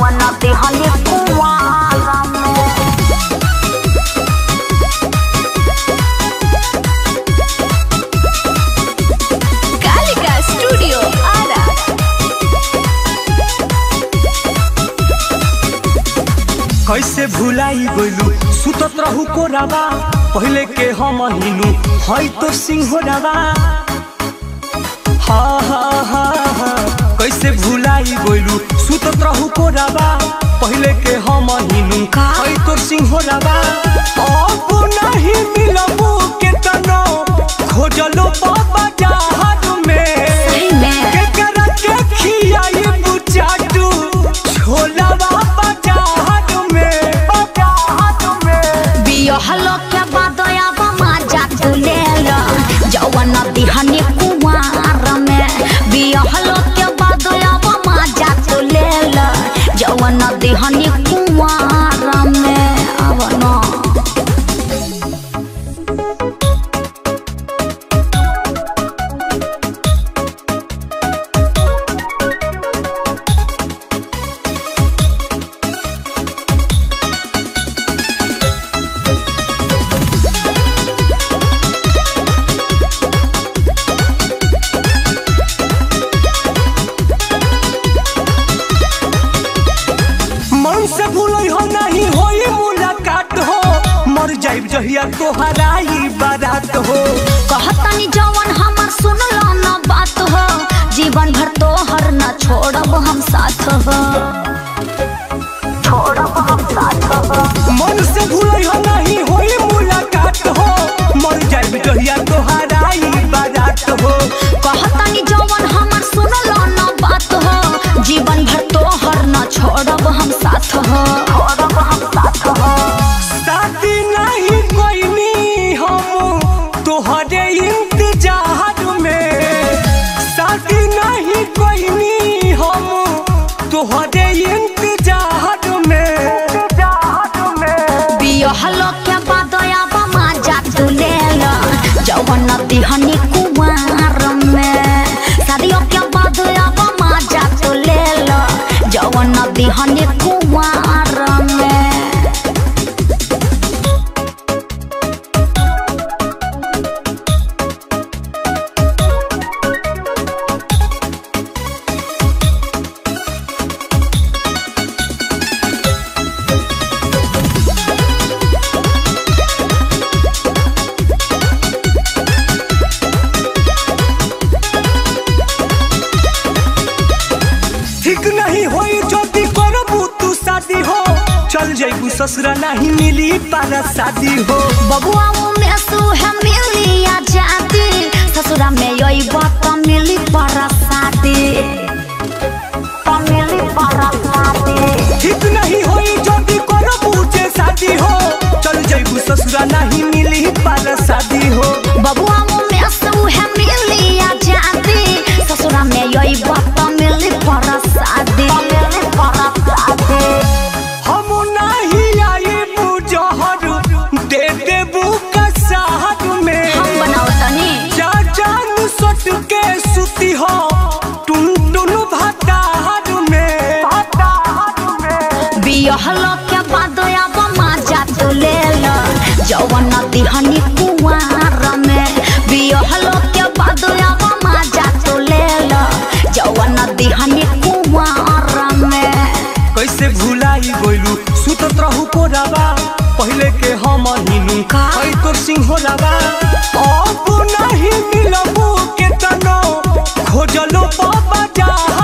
जवन दिहनी कुंवारा में। कालिका स्टूडियो आरा। कैसे भुलाई गइलू सुतत रहू कोराबा पहले के हम हिनू हई तो सिंहराबा। हा हा हा हा कैसे भुलाई गइलू सुतत रहू कोराबा पहले के हम हिनू हई तो सिंहराबा। अब नहीं मिलबू के तनो खोजलो बाबा जहाज में के करा के खियाई बुचाटू छोला बाबा जहाज में। बियाहलो के बादया मजा तू ले लो जवन दिहनी कुंवारा में। बियाहलो के बादया मजा तू ले लो जवन दिहनी कुंवारा में। अब ना मन से भूलई हो नहीं होई मुलाकात हो मर जाइब जहिया तोहराई बारात हो। कहतनी जवन हमर सुनलो न बात हो जीवन भर तोहर न छोड़ब हम साथ हो। छोड़ब हम साथ हो। मन से भूलई हो नहीं होई मुलाकात हो मर जाइब जहिया तोहराई बारात हो। कहतनी जवन हमर सुनलो न बात हो जीवन भर तोहर न छोड़ब हम साथ हो। छोड़ब हम साथ हो। शादी नहीं कोई हम तोहरे इंतजार में। शादी नहीं कोई हम तोहरे इंतजार में। बियाहलो के बादया मजा तू ले लो जवन दिहनी कुंवारा में। शादियों के बादया मजा तू ले लो जवन दिहनी कुंवारा में। ठीक नहीं होई जदी करबू तू शादी हो चल जाइबू ससुरा नहीं मिली पारा शादी हो। बबुआ में सुहे मिली आजादी ससुरा में यही बात मिली पर शादी। मिली पर शादी। ठीक नहीं होई जदी करबू जे शादी हो चल जाइबू ससुरा नहीं मिली पारा शादी हो। बबुआ में सुहे मिली आजादी ससुरा में यही बात मिली पर शादी। मिली पर शादी। हम नहीं आई बुजहर दे देबू कसार में। हम बनाओ तनी जा जान सट के सुती हो टुन टुन भातार में। बियाहलो के बादया मजा तू ले लो जवन दिहनी कुंवारा में। बियाहलो के बादया मजा तू ले लो जवन दिहनी कुंवारा में। कैसे भुलाई गइलू सुतत रहू कोराबा पहले के हम हिनू हई तोर सिंहराबा। अब नहीं मिलबू के तनो खोजलो बाबा जहाज